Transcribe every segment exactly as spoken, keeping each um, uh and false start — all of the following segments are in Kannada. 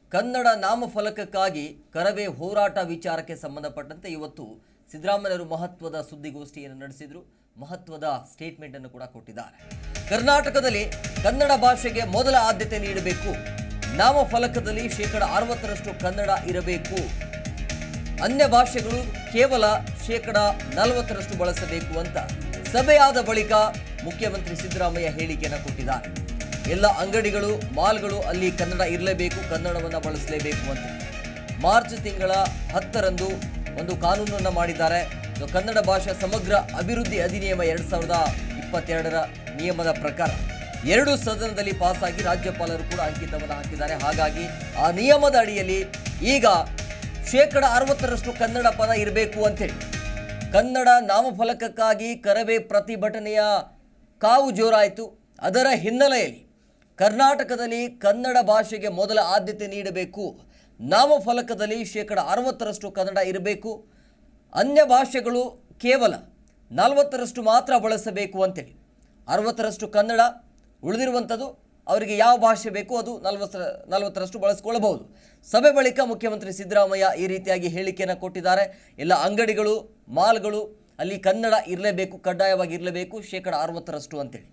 ಕನ್ನಡ ನಾಮಫಲಕಕ್ಕಾಗಿ ಕರವೇ ಹೋರಾಟ ವಿಚಾರಕ್ಕೆ ಸಂಬಂಧಪಟ್ಟಂತೆ ಇವತ್ತು ಸಿದ್ದರಾಮಯ್ಯರು ಮಹತ್ವದ ಸುದ್ದಿಗೋಷ್ಠಿಯನ್ನು ನಡೆಸಿದರು. ಮಹತ್ವದ ಸ್ಟೇಟ್ಮೆಂಟ್ ಅನ್ನು ಕೂಡ ಕೊಟ್ಟಿದ್ದಾರೆ. ಕರ್ನಾಟಕದಲ್ಲಿ ಕನ್ನಡ ಭಾಷೆಗೆ ಮೊದಲ ಆದ್ಯತೆ ನೀಡಬೇಕು. ನಾಮಫಲಕದಲ್ಲಿ ಶೇಕಡ ಅರವತ್ತರಷ್ಟು ಕನ್ನಡ ಇರಬೇಕು. ಅನ್ಯ ಭಾಷೆಗಳು ಕೇವಲ ಶೇಕಡ ನಲವತ್ತರಷ್ಟು ಬಳಸಬೇಕು ಅಂತ ಸಭೆಯಾದ ಬಳಿಕ ಮುಖ್ಯಮಂತ್ರಿ ಸಿದ್ದರಾಮಯ್ಯ ಹೇಳಿಕೆಯನ್ನು ಕೊಟ್ಟಿದ್ದಾರೆ. ಎಲ್ಲ ಅಂಗಡಿಗಳು, ಮಾಲ್ಗಳು ಅಲ್ಲಿ ಕನ್ನಡ ಇರಲೇಬೇಕು, ಕನ್ನಡವನ್ನು ಬಳಸಲೇಬೇಕು ಅಂತ ಮಾರ್ಚ್ ತಿಂಗಳ ಹತ್ತರಂದು ಒಂದು ಕಾನೂನನ್ನು ಮಾಡಿದ್ದಾರೆ. ಕನ್ನಡ ಭಾಷಾ ಸಮಗ್ರ ಅಭಿವೃದ್ಧಿ ಅಧಿನಿಯಮ ಎರಡ್ ಸಾವಿರದ ಇಪ್ಪತ್ತೆರಡರ ನಿಯಮದ ಪ್ರಕಾರ ಎರಡು ಸದನದಲ್ಲಿ ಪಾಸಾಗಿ ರಾಜ್ಯಪಾಲರು ಕೂಡ ಅಂಕಿತವನ್ನು ಹಾಕಿದ್ದಾರೆ. ಹಾಗಾಗಿ ಆ ನಿಯಮದ ಅಡಿಯಲ್ಲಿ ಈಗ ಶೇಕಡ ಅರವತ್ತರಷ್ಟು ಕನ್ನಡ ಪದ ಇರಬೇಕು ಅಂತೇಳಿ ಕನ್ನಡ ನಾಮಫಲಕಕ್ಕಾಗಿ ಕರವೇ ಪ್ರತಿಭಟನೆಯ ಕಾವು ಜೋರಾಯಿತು. ಅದರ ಹಿನ್ನೆಲೆಯಲ್ಲಿ ಕರ್ನಾಟಕದಲ್ಲಿ ಕನ್ನಡ ಭಾಷೆಗೆ ಮೊದಲ ಆದ್ಯತೆ ನೀಡಬೇಕು. ನಾಮಫಲಕದಲ್ಲಿ ಶೇಕಡ ಅರವತ್ತರಷ್ಟು ಕನ್ನಡ ಇರಬೇಕು. ಅನ್ಯ ಭಾಷೆಗಳು ಕೇವಲ ನಲವತ್ತರಷ್ಟು ಮಾತ್ರ ಬಳಸಬೇಕು ಅಂತೇಳಿ ಅರವತ್ತರಷ್ಟು ಕನ್ನಡ, ಉಳಿದಿರುವಂಥದ್ದು ಅವರಿಗೆ ಯಾವ ಭಾಷೆ ಬೇಕು ಅದು ನಲವತ್ತರ ನಲವತ್ತರಷ್ಟು ಬಳಸ್ಕೊಳ್ಳಬಹುದು. ಸಭೆ ಬಳಿಕ ಮುಖ್ಯಮಂತ್ರಿ ಸಿದ್ದರಾಮಯ್ಯ ಈ ರೀತಿಯಾಗಿ ಹೇಳಿಕೆಯನ್ನು ಕೊಟ್ಟಿದ್ದಾರೆ. ಎಲ್ಲ ಅಂಗಡಿಗಳು, ಮಾಲ್ಗಳು ಅಲ್ಲಿ ಕನ್ನಡ ಇರಲೇಬೇಕು, ಕಡ್ಡಾಯವಾಗಿ ಇರಲೇಬೇಕು, ಶೇಕಡ ಅರವತ್ತರಷ್ಟು ಅಂತೇಳಿ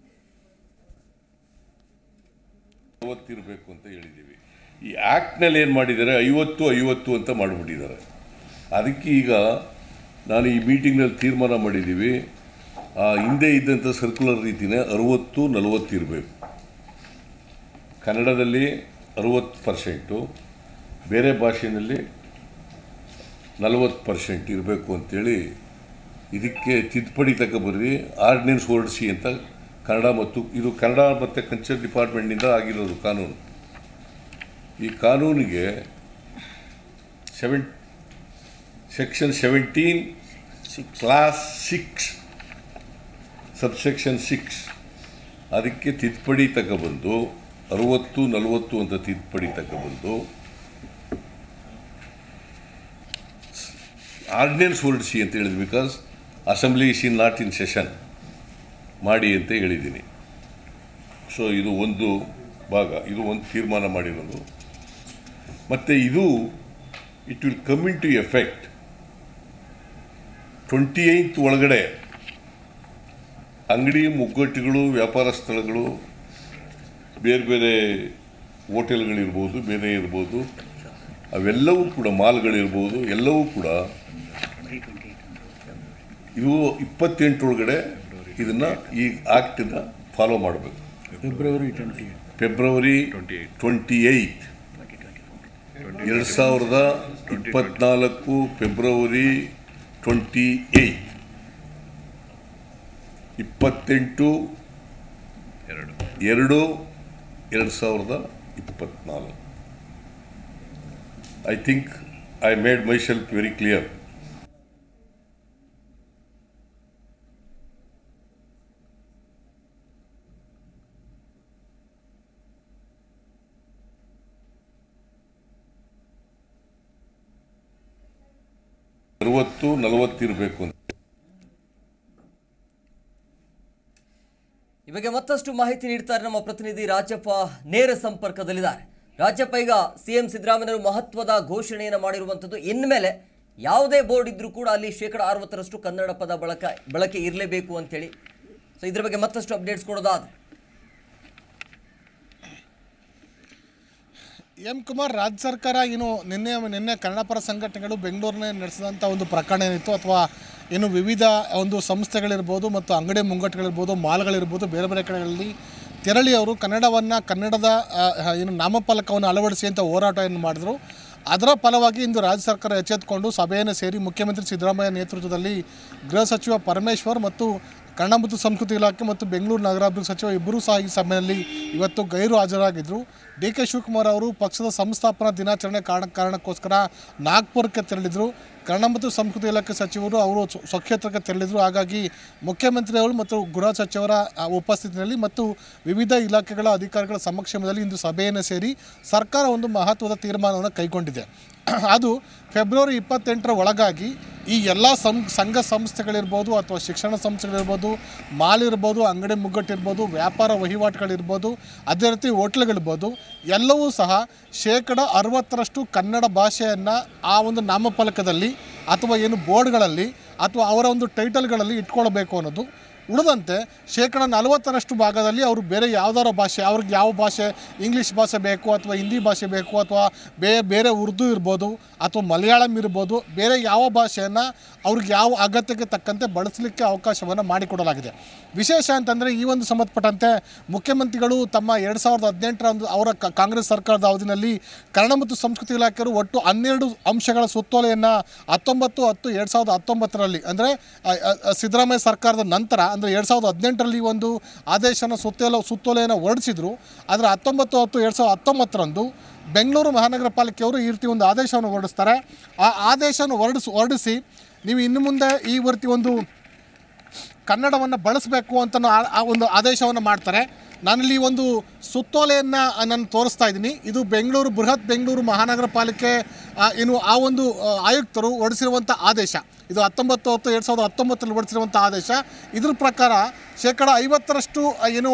ಐವತ್ತಿರಬೇಕು ಅಂತ ಹೇಳಿದ್ದೀವಿ. ಈ ಆ್ಯಕ್ಟ್ನಲ್ಲಿ ಏನು ಮಾಡಿದ್ದಾರೆ, ಐವತ್ತು ಐವತ್ತು ಅಂತ ಮಾಡಿಬಿಟ್ಟಿದ್ದಾರೆ. ಅದಕ್ಕೆ ಈಗ ನಾನು ಈ ಮೀಟಿಂಗ್ನಲ್ಲಿ ತೀರ್ಮಾನ ಮಾಡಿದ್ದೀವಿ, ಆ ಹಿಂದೆ ಇದ್ದಂಥ ಸರ್ಕ್ಯುಲರ್ ರೀತಿಯೇ ಅರುವತ್ತು ನಲವತ್ತು ಇರಬೇಕು. ಕನ್ನಡದಲ್ಲಿ ಅರುವತ್ತು ಪರ್ಸೆಂಟು, ಬೇರೆ ಭಾಷೆಯಲ್ಲಿ ನಲವತ್ತು ಪರ್ಸೆಂಟ್ ಇರಬೇಕು ಅಂಥೇಳಿ ಇದಕ್ಕೆ ತಿದ್ದುಪಡಿ ತಗೊಬರ್ರಿ, ಆರ್ಡಿನೆನ್ಸ್ ಹೊರಡಿಸಿ ಅಂತ ಕನ್ನಡ ಮತ್ತು ಇದು ಕನ್ನಡ ಮತ್ತು ಕಲ್ಚರ್ ಡಿಪಾರ್ಟ್ಮೆಂಟ್ನಿಂದ ಆಗಿರೋದು ಕಾನೂನು. ಈ ಕಾನೂನಿಗೆ seven section seventeen clause six subsection six ಅದಕ್ಕೆ ತಿದ್ದುಪಡಿ ತಗೊಬಂದು ಅರುವತ್ತು ನಲವತ್ತು ಅಂತ ತಿದ್ದುಪಡಿ ತಗೊಬಂದು ಆರ್ಡಿನೆನ್ಸ್ ಹೊರಡಿಸಿ ಅಂತ ಹೇಳಿದ್ವಿ. Because assembly is in not in session ಮಾಡಿ ಅಂತ ಹೇಳಿದ್ದೀನಿ. ಸೊ ಇದು ಒಂದು ಭಾಗ, ಇದು ಒಂದು ತೀರ್ಮಾನ ಮಾಡಿರೋದು. ಮತ್ತು ಇದು it will come into effect twenty eight ಒಳಗಡೆ ಅಂಗಡಿ ಮುಗ್ಗಟ್ಟುಗಳು, ವ್ಯಾಪಾರ ಸ್ಥಳಗಳು, ಬೇರೆ ಬೇರೆ ಹೋಟೆಲ್ಗಳಿರ್ಬೋದು, ಬೇರೆ ಇರ್ಬೋದು, ಅವೆಲ್ಲವೂ ಕೂಡ ಮಾಲ್ಗಳಿರ್ಬೋದು, ಎಲ್ಲವೂ ಕೂಡ ಇವು ಇಪ್ಪತ್ತೆಂಟರೊಳಗಡೆ ಇದನ್ನು ಈ ಆ್ಯಕ್ಟನ್ನು ಫಾಲೋ ಮಾಡಬೇಕು. February twenty February twenty eight ಎರಡು ಸಾವಿರದ ಇಪ್ಪತ್ನಾಲ್ಕು ಫೆಬ್ರವರಿ ಟ್ವೆಂಟಿ ಏಯ್ತ್ ಇಪ್ಪತ್ತೆಂಟು ಎರಡು ಎರಡು ಸಾವಿರದ ಇಪ್ಪತ್ನಾಲ್ಕು. I think I made myself very clear. ಅರವತ್ತು ನಲವತ್ತಿರಬೇಕು ಅಂತ. ಈ ಬಗ್ಗೆ ಮತ್ತಷ್ಟು ಮಾಹಿತಿ ನೀಡ್ತಾರೆ ನಮ್ಮ ಪ್ರತಿನಿಧಿ ರಾಜಪ್ಪ, ನೇರ ಸಂಪರ್ಕದಲ್ಲಿದ್ದಾರೆ. ರಾಜಪ್ಪ, ಈಗ ಸಿಎಂ ಸಿದ್ದರಾಮಯ್ಯರು ಮಹತ್ವದ ಘೋಷಣೆಯನ್ನು ಮಾಡಿರುವಂಥದ್ದು, ಇನ್ಮೇಲೆ ಯಾವುದೇ ಬೋರ್ಡ್ ಇದ್ರೂ ಕೂಡ ಅಲ್ಲಿ ಶೇಕಡ ಅರವತ್ತರಷ್ಟು ಕನ್ನಡ ಪದ ಬಳಕೆ ಬಳಕೆ ಇರಲೇಬೇಕು ಅಂತೇಳಿ. ಸೊ ಇದ್ರ ಬಗ್ಗೆ ಮತ್ತಷ್ಟು ಅಪ್ಡೇಟ್ಸ್ ಕೊಡೋದಾದ್ರೆ ಎಂ ಕುಮಾರ್, ರಾಜ್ಯ ಸರ್ಕಾರ ಏನು ನಿನ್ನೆ ನಿನ್ನೆ ಕನ್ನಡ ಪರ ಸಂಘಟನೆಗಳು ಬೆಂಗಳೂರಿನ ನಡೆಸಿದಂಥ ಒಂದು ಪ್ರಕರಣ ಏನಿತ್ತು, ಅಥವಾ ಏನು ವಿವಿಧ ಒಂದು ಸಂಸ್ಥೆಗಳಿರ್ಬೋದು ಮತ್ತು ಅಂಗಡಿ ಮುಂಗಟ್ಟುಗಳಿರ್ಬೋದು, ಮಾಲ್ಗಳಿರ್ಬೋದು, ಬೇರೆ ಬೇರೆ ಕಡೆಗಳಲ್ಲಿ ತೆರಳಿ ಅವರು ಕನ್ನಡವನ್ನು ಕನ್ನಡದ ಏನು ನಾಮಫಲಕವನ್ನು ಅಳವಡಿಸಿ ಅಂತ ಹೋರಾಟವನ್ನು ಮಾಡಿದ್ರು. ಅದರ ಫಲವಾಗಿ ಇಂದು ರಾಜ್ಯ ಸರ್ಕಾರ ಎಚ್ಚೆತ್ತುಕೊಂಡು ಸಭೆಯನ್ನು ಸೇರಿ ಮುಖ್ಯಮಂತ್ರಿ ಸಿದ್ದರಾಮಯ್ಯ ನೇತೃತ್ವದಲ್ಲಿ ಗೃಹ ಸಚಿವ ಪರಮೇಶ್ವರ್ ಮತ್ತು ಕನ್ನಡ ಮತ್ತು ಸಂಸ್ಕೃತಿ ಇಲಾಖೆ ಮತ್ತು ಬೆಂಗಳೂರು ನಗರಾಭಿವೃದ್ಧಿ ಸಚಿವ ಇಬ್ಬರೂ ಸಹ ಈ ಸಭೆಯಲ್ಲಿ ಇವತ್ತು ಗೈರು ಹಾಜರಾಗಿದ್ದರು. ಡಿ ಕೆ ಶಿವಕುಮಾರ್ ಅವರು ಪಕ್ಷದ ಸಂಸ್ಥಾಪನಾ ದಿನಾಚರಣೆ ಕಾರಣ ಕಾರಣಕ್ಕೋಸ್ಕರ ನಾಗ್ಪುರಕ್ಕೆ ತೆರಳಿದರು. ಕನ್ನಡ ಮತ್ತು ಸಂಸ್ಕೃತಿ ಇಲಾಖೆ ಸಚಿವರು ಅವರು ಸ್ವಕ್ಷೇತ್ರಕ್ಕೆ ತೆರಳಿದರು. ಹಾಗಾಗಿ ಮುಖ್ಯಮಂತ್ರಿಯವರು ಮತ್ತು ಗೃಹ ಸಚಿವರ ಉಪಸ್ಥಿತಿಯಲ್ಲಿ ಮತ್ತು ವಿವಿಧ ಇಲಾಖೆಗಳ ಅಧಿಕಾರಿಗಳ ಸಮಕ್ಷಮದಲ್ಲಿ ಇಂದು ಸಭೆಯನ್ನು ಸೇರಿ ಸರ್ಕಾರ ಒಂದು ಮಹತ್ವದ ತೀರ್ಮಾನವನ್ನು ಕೈಗೊಂಡಿದೆ. ಅದು ಫೆಬ್ರವರಿ ಇಪ್ಪತ್ತೆಂಟರ ಒಳಗಾಗಿ ಈ ಎಲ್ಲ ಸಂ ಸಂಘ ಸಂಸ್ಥೆಗಳಿರ್ಬೋದು ಅಥವಾ ಶಿಕ್ಷಣ ಸಂಸ್ಥೆಗಳಿರ್ಬೋದು, ಮಾಲ್ ಇರ್ಬೋದು, ಅಂಗಡಿ ಮುಗ್ಗಟ್ಟಿರ್ಬೋದು, ವ್ಯಾಪಾರ ವಹಿವಾಟುಗಳಿರ್ಬೋದು, ಅದೇ ರೀತಿ ಹೋಟ್ಲುಗಳಿರ್ಬೋದು, ಎಲ್ಲವೂ ಸಹ ಶೇಕಡ ಅರವತ್ತರಷ್ಟು ಕನ್ನಡ ಭಾಷೆಯನ್ನು ಆ ಒಂದು ನಾಮಫಲಕದಲ್ಲಿ ಅಥವಾ ಏನು ಬೋರ್ಡ್ಗಳಲ್ಲಿ ಅಥವಾ ಅವರ ಒಂದು ಟೈಟಲ್ಗಳಲ್ಲಿ ಇಟ್ಕೊಳ್ಬೇಕು ಅನ್ನೋದು. ಉಳಿದಂತೆ ಶೇಕಡ ನಲವತ್ತರಷ್ಟು ಭಾಗದಲ್ಲಿ ಅವರು ಬೇರೆ ಯಾವುದಾರ ಭಾಷೆ, ಅವ್ರಿಗೆ ಯಾವ ಭಾಷೆ, ಇಂಗ್ಲೀಷ್ ಭಾಷೆ ಬೇಕು ಅಥವಾ ಹಿಂದಿ ಭಾಷೆ ಬೇಕು ಅಥವಾ ಬೇರೆ ಬೇರೆ ಉರ್ದು ಇರ್ಬೋದು ಅಥವಾ ಮಲಯಾಳಂ ಇರ್ಬೋದು, ಬೇರೆ ಯಾವ ಭಾಷೆಯನ್ನು ಅವ್ರಿಗೆ ಯಾವ ಅಗತ್ಯಕ್ಕೆ ತಕ್ಕಂತೆ ಬಳಸಲಿಕ್ಕೆ ಅವಕಾಶವನ್ನು ಮಾಡಿಕೊಡಲಾಗಿದೆ. ವಿಶೇಷ ಅಂತಂದರೆ ಈ ಒಂದು ಸಂಬಂಧಪಟ್ಟಂತೆ ಮುಖ್ಯಮಂತ್ರಿಗಳು ತಮ್ಮ ಎರಡು ಸಾವಿರದ ಹದಿನೆಂಟರ ಒಂದು ಅವರ ಕಾಂಗ್ರೆಸ್ ಸರ್ಕಾರದ ಅವಧಿಯಲ್ಲಿ ಕನ್ನಡ ಮತ್ತು ಸಂಸ್ಕೃತಿ ಇಲಾಖೆಯವರು ಒಟ್ಟು ಹನ್ನೆರಡು ಅಂಶಗಳ ಸುತ್ತೋಲೆಯನ್ನು ಹತ್ತೊಂಬತ್ತು ಹತ್ತು ಎರಡು ಸಾವಿರದ ಹತ್ತೊಂಬತ್ತರಲ್ಲಿ ಅಂದರೆ ಸಿದ್ದರಾಮಯ್ಯ ಸರ್ಕಾರದ ನಂತರ ಅಂದರೆ ಎರಡು ಸಾವಿರದ ಹದಿನೆಂಟರಲ್ಲಿ ಒಂದು ಆದೇಶನ ಸುತ್ತೋಲೆ ಸುತ್ತೋಲೆಯನ್ನು ಹೊರಡಿಸಿದ್ರು. ಆದರೆ ಹತ್ತೊಂಬತ್ತು ಹತ್ತು ಎರಡು ಸಾವಿರದ ಹತ್ತೊಂಬತ್ತರಂದು ಬೆಂಗಳೂರು ಮಹಾನಗರ ಪಾಲಿಕೆಯವರು ಈ ರೀತಿ ಒಂದು ಆದೇಶವನ್ನು ಹೊರಡಿಸ್ತಾರೆ. ಆ ಆದೇಶವನ್ನು ಹೊರಡಿಸಿ ಹೊರಡಿಸಿ ನೀವು ಇನ್ನು ಮುಂದೆ ಈ ರೀತಿ ಒಂದು ಕನ್ನಡವನ್ನು ಬಳಸಬೇಕು ಅಂತ ಆ ಒಂದು ಆದೇಶವನ್ನು ಮಾಡ್ತಾರೆ. ನಾನಿಲ್ಲಿ ಒಂದು ಸುತ್ತೋಲೆಯನ್ನು ನಾನು ತೋರಿಸ್ತಾ ಇದ್ದೀನಿ. ಇದು ಬೆಂಗಳೂರು ಬೃಹತ್ ಬೆಂಗಳೂರು ಮಹಾನಗರ ಪಾಲಿಕೆ ಏನು ಆ ಒಂದು ಆಯುಕ್ತರು ಹೊರಡಿಸಿರುವಂಥ ಆದೇಶ. ಇದು ಹತ್ತೊಂಬತ್ತು ಹತ್ತು ಎರಡು ಸಾವಿರದ ಹತ್ತೊಂಬತ್ತರಲ್ಲಿ ಹೊರಡಿಸಿರುವಂಥ ಆದೇಶ. ಇದ್ರ ಪ್ರಕಾರ ಶೇಕಡ ಐವತ್ತರಷ್ಟು ಏನು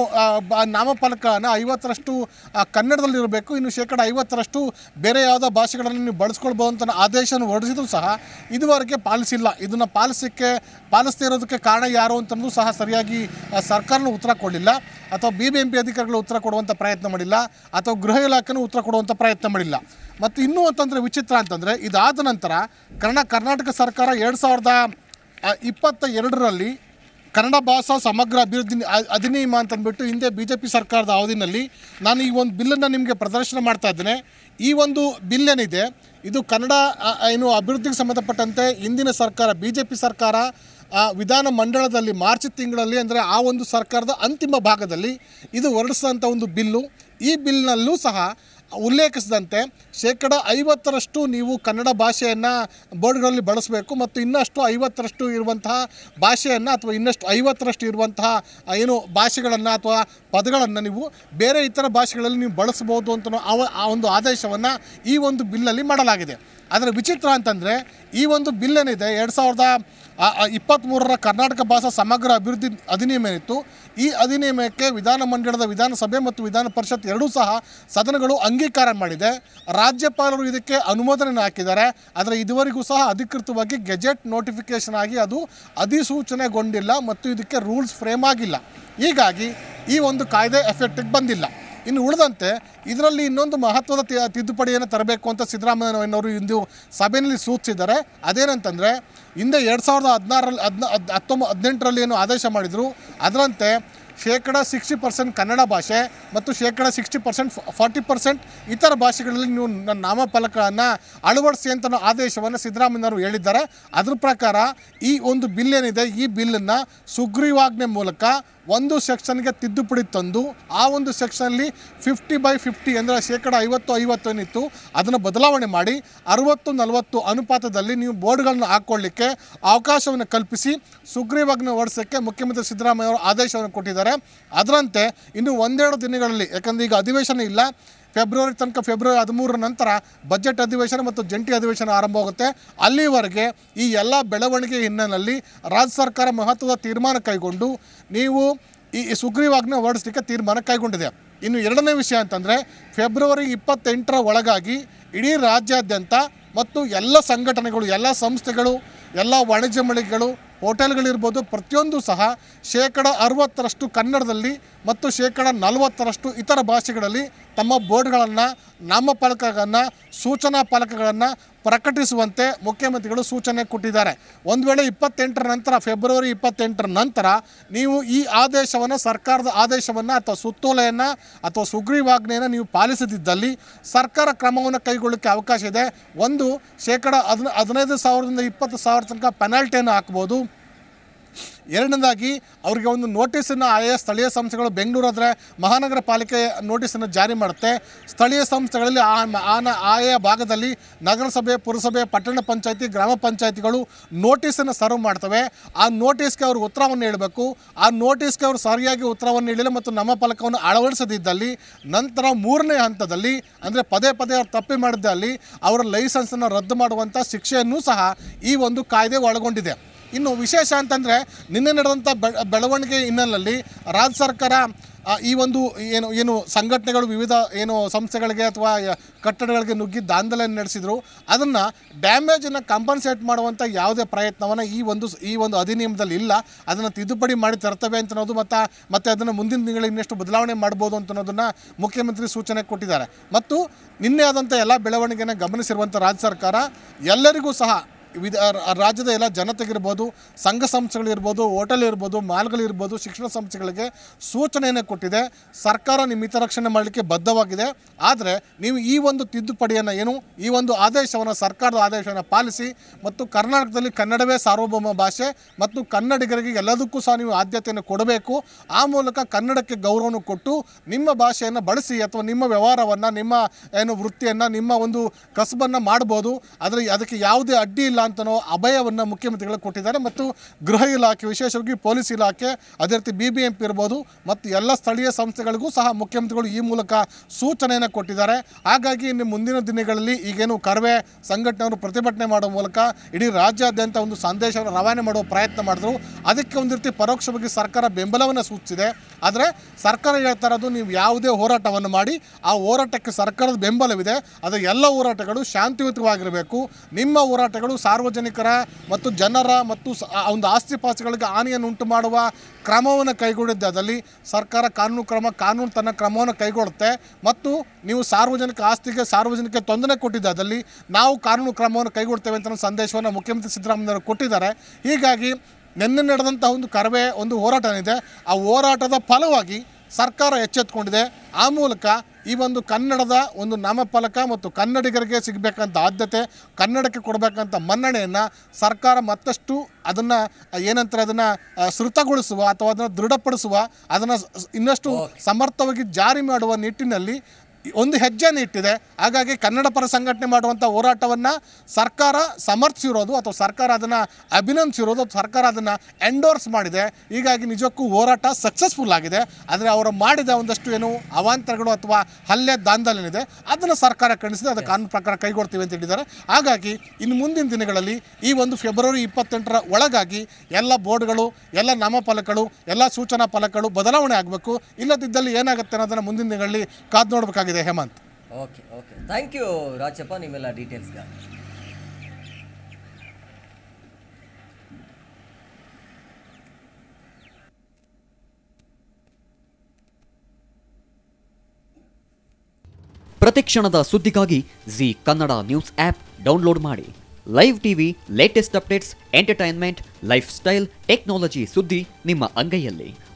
ನಾಮಫಲಕನ ಐವತ್ತರಷ್ಟು ಕನ್ನಡದಲ್ಲಿರಬೇಕು, ಇನ್ನು ಶೇಕಡ ಐವತ್ತರಷ್ಟು ಬೇರೆ ಯಾವುದೋ ಭಾಷೆಗಳನ್ನು ನೀವು ಬಳಸ್ಕೊಳ್ಬೋದು ಅಂತ ಆದೇಶವನ್ನು ಹೊರಡಿಸಿದ್ರು ಸಹ ಇದುವರೆಗೆ ಪಾಲಿಸಿಲ್ಲ. ಇದನ್ನು ಪಾಲಿಸೋಕ್ಕೆ ಪಾಲಿಸದೇ ಇರೋದಕ್ಕೆ ಕಾರಣ ಯಾರು ಅಂತಂದು ಸಹ ಸರಿಯಾಗಿ ಸರ್ಕಾರನೂ ಉತ್ತರ ಕೊಡಲಿಲ್ಲ, ಅಥವಾ ಬಿ ಬಿ ಎಂ ಪಿ ಅಧಿಕಾರಿಗಳು ಉತ್ತರ ಕೊಡುವಂಥ ಪ್ರಯತ್ನ ಮಾಡಿಲ್ಲ, ಅಥವಾ ಗೃಹ ಇಲಾಖೆನೂ ಉತ್ತರ ಕೊಡುವಂಥ ಪ್ರಯತ್ನ ಮಾಡಿಲ್ಲ. ಮತ್ತು ಇನ್ನೂ ಅಂತಂದರೆ ವಿಚಿತ್ರ ಅಂತಂದರೆ ಇದಾದ ನಂತರ ಕನ್ನಡ ಕರ್ನಾಟಕ ಸರ್ಕಾರ ಎರಡು ಸಾವಿರದ ಇಪ್ಪತ್ತ ಎರಡರಲ್ಲಿ ಕನ್ನಡ ಭಾಷಾ ಸಮಗ್ರ ಅಭಿವೃದ್ಧಿ ಅಧಿನಿಯಮ ಅಂತಂದ್ಬಿಟ್ಟು ಹಿಂದೆ ಬಿ ಜೆ ಪಿ ಸರ್ಕಾರದ ಅವಧಿನಲ್ಲಿ ನಾನು ಈ ಒಂದು ಬಿಲ್ಲನ್ನು ನಿಮಗೆ ಪ್ರದರ್ಶನ ಮಾಡ್ತಾ ಇದ್ದೇನೆ. ಈ ಒಂದು ಬಿಲ್ ಏನಿದೆ ಇದು ಕನ್ನಡ ಏನು ಅಭಿವೃದ್ಧಿಗೆ ಸಂಬಂಧಪಟ್ಟಂತೆ ಹಿಂದಿನ ಸರ್ಕಾರ ಬಿ ಜೆ ಪಿ ಸರ್ಕಾರ ವಿಧಾನ ಮಂಡಲದಲ್ಲಿ ಮಾರ್ಚ್ ತಿಂಗಳಲ್ಲಿ ಅಂದರೆ ಆ ಒಂದು ಸರ್ಕಾರದ ಅಂತಿಮ ಭಾಗದಲ್ಲಿ ಇದು ಹೊರಡಿಸಿದಂಥ ಒಂದು ಬಿಲ್ಲು. ಈ ಬಿಲ್ನಲ್ಲೂ ಸಹ ಉಲ್ಲೇಖಿಸಿದಂತೆ ಶೇಕಡ ಐವತ್ತರಷ್ಟು ನೀವು ಕನ್ನಡ ಭಾಷೆಯನ್ನು ಬೋರ್ಡ್ಗಳಲ್ಲಿ ಬಳಸಬೇಕು ಮತ್ತು ಇನ್ನಷ್ಟು ಐವತ್ತರಷ್ಟು ಇರುವಂತಹ ಭಾಷೆಯನ್ನು ಅಥವಾ ಇನ್ನಷ್ಟು ಐವತ್ತರಷ್ಟು ಇರುವಂತಹ ಏನು ಭಾಷೆಗಳನ್ನು ಅಥವಾ ಪದಗಳನ್ನು ನೀವು ಬೇರೆ ಇತರ ಭಾಷೆಗಳಲ್ಲಿ ನೀವು ಬಳಸ್ಬೋದು ಅಂತ ಅವ ಆ ಒಂದು ಆದೇಶವನ್ನು ಈ ಒಂದು ಬಿಲ್ಲಲ್ಲಿ ಮಾಡಲಾಗಿದೆ. ಅದರ ವಿಚಿತ್ರ ಅಂತಂದರೆ ಈ ಒಂದು ಬಿಲ್ ಏನಿದೆ ಎರಡು ಸಾವಿರದ ಇಪ್ಪತ್ತ್ಮೂರರ ಕರ್ನಾಟಕ ಭಾಷಾ ಸಮಗ್ರ ಅಭಿವೃದ್ಧಿ ಅಧಿನಿಯಮ ಏನಿತ್ತು, ಈ ಅಧಿನಿಯಮಕ್ಕೆ ವಿಧಾನಮಂಡಲದ ವಿಧಾನಸಭೆ ಮತ್ತು ವಿಧಾನ ಪರಿಷತ್ ಎರಡೂ ಸಹ ಸದನಗಳು ಅಂಗೀಕಾರ ಮಾಡಿದೆ. ರಾಜ್ಯಪಾಲರು ಇದಕ್ಕೆ ಅನುಮೋದನೆ ಹಾಕಿದ್ದಾರೆ. ಆದರೆ ಇದುವರೆಗೂ ಸಹ ಅಧಿಕೃತವಾಗಿ ಗೆಜೆಟ್ ನೋಟಿಫಿಕೇಷನ್ ಆಗಿ ಅದು ಅಧಿಸೂಚನೆಗೊಂಡಿಲ್ಲ ಮತ್ತು ಇದಕ್ಕೆ ರೂಲ್ಸ್ ಫ್ರೇಮ್ ಆಗಿಲ್ಲ. ಹೀಗಾಗಿ ಈ ಒಂದು ಕಾಯ್ದೆ ಎಫೆಕ್ಟಿಗೆ ಬಂದಿಲ್ಲ. ಇನ್ನು ಉಳಿದಂತೆ ಇದರಲ್ಲಿ ಇನ್ನೊಂದು ಮಹತ್ವದ ತಿದ್ದುಪಡಿಯನ್ನು ತರಬೇಕು ಅಂತ ಸಿದ್ದರಾಮಯ್ಯನವರು ಇಂದು ಸಭೆಯಲ್ಲಿ ಸೂಚಿಸಿದ್ದಾರೆ. ಅದೇನಂತಂದರೆ ಹಿಂದೆ ಎರಡು ಸಾವಿರದ ಹದಿನಾರರಲ್ಲಿ ಹದಿನ ಹತ್ತೊಂಬ ಹದಿನೆಂಟರಲ್ಲಿ ಏನು ಆದೇಶ ಮಾಡಿದರು ಅದರಂತೆ ಶೇಕಡ ಸಿಕ್ಸ್ಟಿ ಪರ್ಸೆಂಟ್ ಕನ್ನಡ ಭಾಷೆ ಮತ್ತು ಶೇಕಡ ಸಿಕ್ಸ್ಟಿ ಪರ್ಸೆಂಟ್ ಫಾರ್ಟಿ ಪರ್ಸೆಂಟ್ ಇತರ ಭಾಷೆಗಳಲ್ಲಿ ನೀವು ನನ್ನ ನಾಮಫಲಕವನ್ನು ಅಳವಡಿಸಿ ಅಂತ ಆದೇಶವನ್ನು ಸಿದ್ದರಾಮಯ್ಯನವರು ಹೇಳಿದ್ದಾರೆ. ಅದ್ರ ಪ್ರಕಾರ ಈ ಒಂದು ಬಿಲ್ ಏನಿದೆ ಈ ಬಿಲ್ಲನ್ನು ಸುಗ್ರೀವಾಜ್ಞೆ ಮೂಲಕ ಒಂದು ಸೆಕ್ಷನ್ಗೆ ತಿದ್ದುಪಡಿ ತಂದು ಆ ಒಂದು ಸೆಕ್ಷನಲ್ಲಿ ಫಿಫ್ಟಿ ಬೈ ಫಿಫ್ಟಿ ಅಂದರೆ ಶೇಕಡ ಐವತ್ತು ಐವತ್ತು ಏನಿತ್ತು ಅದನ್ನು ಬದಲಾವಣೆ ಮಾಡಿ ಅರುವತ್ತು ನಲವತ್ತು ಅನುಪಾತದಲ್ಲಿ ನೀವು ಬೋರ್ಡ್ಗಳನ್ನು ಹಾಕ್ಕೊಳ್ಳಿಕ್ಕೆ ಅವಕಾಶವನ್ನು ಕಲ್ಪಿಸಿ ಸುಗ್ರೀವಾಜ್ಞೆ ಹೊರಡಿಸೋಕ್ಕೆ ಮುಖ್ಯಮಂತ್ರಿ ಸಿದ್ದರಾಮಯ್ಯ ಅವರು ಆದೇಶವನ್ನು ಕೊಟ್ಟಿದ್ದಾರೆ. ಅದರಂತೆ ಇನ್ನು ಒಂದೆರಡು ದಿನಗಳಲ್ಲಿ, ಯಾಕಂದರೆ ಈಗ ಅಧಿವೇಶನ ಇಲ್ಲ, ಫೆಬ್ರವರಿ ತನಕ ಫೆಬ್ರವರಿ ಹದಿಮೂರರ ನಂತರ ಬಜೆಟ್ ಅಧಿವೇಶನ ಮತ್ತು ಜಂಟಿ ಅಧಿವೇಶನ ಆರಂಭವಾಗುತ್ತೆ. ಅಲ್ಲಿವರೆಗೆ ಈ ಎಲ್ಲ ಬೆಳವಣಿಗೆ ಹಿನ್ನೆಲೆಯಲ್ಲಿ ರಾಜ್ಯ ಸರ್ಕಾರ ಮಹತ್ವದ ತೀರ್ಮಾನ ಕೈಗೊಂಡು ನೀವು ಈ ಸುಗ್ರೀವಾಜ್ಞೆ ಹೊರಡಿಸಲಿಕ್ಕೆ ತೀರ್ಮಾನ ಕೈಗೊಂಡಿದೆ. ಇನ್ನು ಎರಡನೇ ವಿಷಯ ಅಂತಂದರೆ ಫೆಬ್ರವರಿ ಇಪ್ಪತ್ತೆಂಟರ ಒಳಗಾಗಿ ಇಡೀ ರಾಜ್ಯಾದ್ಯಂತ ಮತ್ತು ಎಲ್ಲ ಸಂಘಟನೆಗಳು, ಎಲ್ಲ ಸಂಸ್ಥೆಗಳು, ಎಲ್ಲ ವಾಣಿಜ್ಯ ಮಳಿಗೆಗಳು, ಹೋಟೆಲ್ಗಳಿರ್ಬೋದು ಪ್ರತಿಯೊಂದು ಸಹ ಶೇಕಡ ಅರವತ್ತರಷ್ಟು ಕನ್ನಡದಲ್ಲಿ ಮತ್ತು ಶೇಕಡ ನಲವತ್ತರಷ್ಟು ಇತರ ಭಾಷೆಗಳಲ್ಲಿ ತಮ್ಮ ಬೋರ್ಡ್ಗಳನ್ನು, ನಾಮಫಲಕಗಳನ್ನು, ಸೂಚನಾ ಫಲಕಗಳನ್ನು ಪ್ರಕಟಿಸುವಂತೆ ಮುಖ್ಯಮಂತ್ರಿಗಳು ಸೂಚನೆ ಕೊಟ್ಟಿದ್ದಾರೆ. ಒಂದು ವೇಳೆ ಇಪ್ಪತ್ತೆಂಟರ ನಂತರ ಫೆಬ್ರವರಿ ಇಪ್ಪತ್ತೆಂಟರ ನಂತರ ನೀವು ಈ ಆದೇಶವನ್ನು, ಸರ್ಕಾರದ ಆದೇಶವನ್ನು ಅಥವಾ ಸುತ್ತೋಲೆಯನ್ನು ಅಥವಾ ಸುಗ್ರೀವಾಜ್ಞೆಯನ್ನು ನೀವು ಪಾಲಿಸದಿದ್ದಲ್ಲಿ ಸರ್ಕಾರ ಕ್ರಮವನ್ನು ಕೈಗೊಳ್ಳಲಿಕ್ಕೆ ಅವಕಾಶ ಇದೆ. ಒಂದು ಶೇಕಡ ಹದಿನ ಹದಿನೈದು ಸಾವಿರದಿಂದ ಇಪ್ಪತ್ತು ಸಾವಿರ ತನಕ ಪೆನಾಲ್ಟಿಯನ್ನು ಹಾಕ್ಬೋದು. ಎರಡನೇದಾಗಿ ಅವರಿಗೆ ಒಂದು ನೋಟಿಸನ್ನು ಆಯಾ ಸ್ಥಳೀಯ ಸಂಸ್ಥೆಗಳು ಬೆಂಗಳೂರು ಆದರೆ ಮಹಾನಗರ ಪಾಲಿಕೆ ನೋಟಿಸನ್ನು ಜಾರಿ ಮಾಡುತ್ತೆ. ಸ್ಥಳೀಯ ಸಂಸ್ಥೆಗಳಲ್ಲಿ ಆ ಆನ ಆಯಾ ಭಾಗದಲ್ಲಿ ನಗರಸಭೆ, ಪುರಸಭೆ, ಪಟ್ಟಣ ಪಂಚಾಯತಿ, ಗ್ರಾಮ ಪಂಚಾಯತಿಗಳು ನೋಟಿಸನ್ನು ಸರ್ವ್ ಮಾಡ್ತವೆ. ಆ ನೋಟಿಸ್ಗೆ ಅವರು ಉತ್ತರವನ್ನು ನೀಡಬೇಕು. ಆ ನೋಟಿಸ್ಗೆ ಅವರು ಸರಿಯಾಗಿ ಉತ್ತರವನ್ನು ನೀಡಿಲ್ಲ ಮತ್ತು ನಾಮಫಲಕವನ್ನು ಅಳವಡಿಸದಿದ್ದಲ್ಲಿ ನಂತರ ಮೂರನೇ ಹಂತದಲ್ಲಿ ಅಂದರೆ ಪದೇ ಪದೇ ಅವ್ರು ತಪ್ಪಿ ಮಾಡಿದ್ದಲ್ಲಿ ಅವರ ಲೈಸೆನ್ಸನ್ನು ರದ್ದು ಮಾಡುವಂಥ ಶಿಕ್ಷೆಯನ್ನು ಸಹ ಈ ಒಂದು ಕಾಯ್ದೆ ಒಳಗೊಂಡಿದೆ. ಇನ್ನು ವಿಶೇಷ ಅಂತಂದರೆ ನಿನ್ನೆ ನಡೆದಂಥ ಬೆಳವಣಿಗೆ ಹಿನ್ನೆಲೆಯಲ್ಲಿ ರಾಜ್ಯ ಸರ್ಕಾರ ಈ ಒಂದು ಏನು ಏನು ಸಂಘಟನೆಗಳು ವಿವಿಧ ಏನು ಸಂಸ್ಥೆಗಳಿಗೆ ಅಥವಾ ಕಟ್ಟಡಗಳಿಗೆ ನುಗ್ಗಿ ದಾಂಧಲೆಯನ್ನು ನಡೆಸಿದ್ರು, ಅದನ್ನು ಡ್ಯಾಮೇಜನ್ನು ಕಾಂಪನ್ಸೇಟ್ ಮಾಡುವಂಥ ಯಾವುದೇ ಪ್ರಯತ್ನವನ್ನು ಈ ಒಂದು ಈ ಒಂದು ಅಧಿನಿಯಮದಲ್ಲಿ ಇಲ್ಲ. ಅದನ್ನು ತಿದ್ದುಪಡಿ ಮಾಡಿ ತರ್ತವೆ ಅಂತ ಅನ್ನೋದು ಮತ್ತು ಮತ್ತು ಅದನ್ನು ಮುಂದಿನ ತಿಂಗಳಿಗೆ ಇನ್ನಷ್ಟು ಬದಲಾವಣೆ ಮಾಡ್ಬೋದು ಅಂತ ಅನ್ನೋದನ್ನು ಮುಖ್ಯಮಂತ್ರಿ ಸೂಚನೆ ಕೊಟ್ಟಿದ್ದಾರೆ. ಮತ್ತು ನಿನ್ನೆ ಆದಂಥ ಎಲ್ಲ ಬೆಳವಣಿಗೆಯನ್ನು ಗಮನಿಸಿರುವಂಥ ರಾಜ್ಯ ಸರ್ಕಾರ ಎಲ್ಲರಿಗೂ ಸಹ ವಿಧ ರಾಜ್ಯದ ಎಲ್ಲ ಜನತೆಗಿರ್ಬೋದು, ಸಂಘ ಸಂಸ್ಥೆಗಳಿರ್ಬೋದು, ಹೋಟೆಲ್ ಇರ್ಬೋದು, ಮಾಲ್ಗಳಿರ್ಬೋದು, ಶಿಕ್ಷಣ ಸಂಸ್ಥೆಗಳಿಗೆ ಸೂಚನೆಯನ್ನು ಕೊಟ್ಟಿದೆ. ಸರ್ಕಾರ ನಿಮ್ಮ ಹಿತರಕ್ಷಣೆ ಮಾಡಲಿಕ್ಕೆ ಬದ್ಧವಾಗಿದೆ. ಆದರೆ ನೀವು ಈ ಒಂದು ತಿದ್ದುಪಡಿಯನ್ನು ಏನು ಈ ಒಂದು ಆದೇಶವನ್ನು ಸರ್ಕಾರದ ಆದೇಶವನ್ನು ಪಾಲಿಸಿ ಮತ್ತು ಕರ್ನಾಟಕದಲ್ಲಿ ಕನ್ನಡವೇ ಸಾರ್ವಭೌಮ ಭಾಷೆ ಮತ್ತು ಕನ್ನಡಿಗರಿಗೆ ಎಲ್ಲದಕ್ಕೂ ಸಹ ನೀವು ಆದ್ಯತೆಯನ್ನು ಕೊಡಬೇಕು. ಆ ಮೂಲಕ ಕನ್ನಡಕ್ಕೆ ಗೌರವವನ್ನು ಕೊಟ್ಟು ನಿಮ್ಮ ಭಾಷೆಯನ್ನು ಬಳಸಿ ಅಥವಾ ನಿಮ್ಮ ವ್ಯವಹಾರವನ್ನು, ನಿಮ್ಮ ಏನು ವೃತ್ತಿಯನ್ನು, ನಿಮ್ಮ ಒಂದು ಕಸಬನ್ನು ಮಾಡ್ಬೋದು. ಆದರೆ ಅದಕ್ಕೆ ಯಾವುದೇ ಅಡ್ಡಿ ಇಲ್ಲ ಅಂತನೋ ಅಭಯವನ್ನು ಮುಖ್ಯಮಂತ್ರಿಗಳು ಕೊಟ್ಟಿದ್ದಾರೆ. ಮತ್ತು ಗೃಹ ಇಲಾಖೆ, ವಿಶೇಷವಾಗಿ ಪೊಲೀಸ್ ಇಲಾಖೆ, ಅದೇ ರೀತಿ ಬಿ ಬಿ ಎಂ ಪಿ ಇರ್ಬೋದು ಮತ್ತು ಎಲ್ಲ ಸ್ಥಳೀಯ ಸಂಸ್ಥೆಗಳಿಗೂ ಸಹ ಮುಖ್ಯಮಂತ್ರಿಗಳು ಈ ಮೂಲಕ ಸೂಚನೆಯನ್ನು ಕೊಟ್ಟಿದ್ದಾರೆ. ಹಾಗಾಗಿ ಇನ್ನು ಮುಂದಿನ ದಿನಗಳಲ್ಲಿ ಈಗೇನು ಕರವೇ ಸಂಘಟನೆಯವರು ಪ್ರತಿಭಟನೆ ಮಾಡುವ ಮೂಲಕ ಇಡೀ ರಾಜ್ಯಾದ್ಯಂತ ಒಂದು ಸಂದೇಶವನ್ನು ರವಾನೆ ಮಾಡುವ ಪ್ರಯತ್ನ ಮಾಡಿದ್ರು. ಅದಕ್ಕೆ ಒಂದು ರೀತಿ ಪರೋಕ್ಷವಾಗಿ ಸರ್ಕಾರ ಬೆಂಬಲವನ್ನು ಸೂಚಿಸಿದೆ. ಆದರೆ ಸರ್ಕಾರ ಹೇಳ್ತಾ ಇರೋದು ನೀವು ಯಾವುದೇ ಹೋರಾಟವನ್ನು ಮಾಡಿ ಆ ಹೋರಾಟಕ್ಕೆ ಸರ್ಕಾರದ ಬೆಂಬಲವಿದೆ. ಅದು ಎಲ್ಲ ಹೋರಾಟಗಳು ಶಾಂತಿಯುತವಾಗಿರಬೇಕು. ನಿಮ್ಮ ಹೋರಾಟಗಳು ಸಾರ್ವಜನಿಕರ ಮತ್ತು ಜನರ ಮತ್ತು ಒಂದು ಆಸ್ತಿಪಾಸ್ತಿಗಳಿಗೆ ಹಾನಿಯನ್ನು ಉಂಟು ಮಾಡುವ ಕ್ರಮವನ್ನು ಕೈಗೊಂಡಿದ್ದಲ್ಲಿ ಸರ್ಕಾರ ಕಾನೂನು ಕ್ರಮ ಕಾನೂನು ತನ್ನ ಕ್ರಮವನ್ನು ಕೈಗೊಳ್ಳುತ್ತೆ. ಮತ್ತು ನೀವು ಸಾರ್ವಜನಿಕ ಆಸ್ತಿಗೆ ಸಾರ್ವಜನಿಕ ತೊಂದರೆ ಕೊಟ್ಟಿದ್ದಲ್ಲಿ ನಾವು ಕಾನೂನು ಕ್ರಮವನ್ನು ಕೈಗೊಳ್ತೇವೆ ಅಂತ ಸಂದೇಶವನ್ನು ಮುಖ್ಯಮಂತ್ರಿ ಸಿದ್ದರಾಮಯ್ಯ ಕೊಟ್ಟಿದ್ದಾರೆ. ಹೀಗಾಗಿ ನಿನ್ನೆ ನಡೆದಂಥ ಒಂದು ಕರವೇ ಒಂದು ಹೋರಾಟ ಏನಿದೆ, ಆ ಹೋರಾಟದ ಫಲವಾಗಿ ಸರ್ಕಾರ ಎಚ್ಚೆತ್ತುಕೊಂಡಿದೆ. ಆ ಮೂಲಕ ಈ ಒಂದು ಕನ್ನಡದ ಒಂದು ನಾಮಫಲಕ ಮತ್ತು ಕನ್ನಡಿಗರಿಗೆ ಸಿಗಬೇಕಂತ ಆದ್ಯತೆ, ಕನ್ನಡಕ್ಕೆ ಕೊಡಬೇಕಂತ ಮನ್ನಣೆಯನ್ನು ಸರ್ಕಾರ ಮತ್ತಷ್ಟು ಅದನ್ನು ಏನಂತಾರೆ ಅದನ್ನು ಶ್ರುತಗೊಳಿಸುವ ಅಥವಾ ಅದನ್ನು ದೃಢಪಡಿಸುವ, ಅದನ್ನು ಇನ್ನಷ್ಟು ಸಮರ್ಥವಾಗಿ ಜಾರಿ ಮಾಡುವ ನಿಟ್ಟಿನಲ್ಲಿ ಒಂದು ಹೆಜ್ಜೆಯನ್ನು ಇಟ್ಟಿದೆ. ಹಾಗಾಗಿ ಕನ್ನಡ ಪರ ಸಂಘಟನೆ ಮಾಡುವಂಥ ಹೋರಾಟವನ್ನು ಸರ್ಕಾರ ಸಮರ್ಥಿಸಿರೋದು ಅಥವಾ ಸರ್ಕಾರ ಅದನ್ನು ಅಭಿನಂದಿಸಿರೋದು, ಸರ್ಕಾರ ಅದನ್ನು ಎಂಡೋರ್ಸ್ ಮಾಡಿದೆ. ಹೀಗಾಗಿ ನಿಜಕ್ಕೂ ಹೋರಾಟ ಸಕ್ಸಸ್ಫುಲ್ ಆಗಿದೆ. ಆದರೆ ಅವರು ಮಾಡಿದ ಒಂದಷ್ಟು ಏನು ಅವಾಂತರಗಳು ಅಥವಾ ಹಲ್ಲೆ ದಾಂಧಲೇನಿದೆ ಅದನ್ನು ಸರ್ಕಾರ ಖಂಡಿಸಿದೆ. ಅದು ಕಾನೂನು ಪ್ರಕಾರ ಕೈಗೊಳ್ತೀವಿ ಅಂತ ಹೇಳಿದ್ದಾರೆ. ಹಾಗಾಗಿ ಇನ್ನು ಮುಂದಿನ ದಿನಗಳಲ್ಲಿ ಈ ಒಂದು ಫೆಬ್ರವರಿ ಇಪ್ಪತ್ತೆಂಟರ ಒಳಗಾಗಿ ಎಲ್ಲ ಬೋರ್ಡ್ಗಳು, ಎಲ್ಲ ನಾಮಫಲಕಗಳು, ಎಲ್ಲ ಸೂಚನಾ ಫಲಕಗಳು ಬದಲಾವಣೆ ಆಗಬೇಕು. ಇಲ್ಲದಿದ್ದಲ್ಲಿ ಏನಾಗುತ್ತೆ ಅನ್ನೋದನ್ನು ಮುಂದಿನ ದಿನಗಳಲ್ಲಿ ಕಾದು ನೋಡಬೇಕಾಗಿದೆ. Hemanth, okay okay thank you Rajappa ನಿಮ್ಮೆಲ್ಲ ಡೀಟೇಲ್ಸ್ಗೆ. ಪ್ರತಿಕ್ಷಣದ ಸುದ್ದಿಗಾಗಿ Zee Kannada news app download ಮಾಡಿ. Live TV, latest updates, entertainment, lifestyle, technology ಸುದ್ದಿ ನಿಮ್ಮ ಅಂಗೈಯಲ್ಲಿ.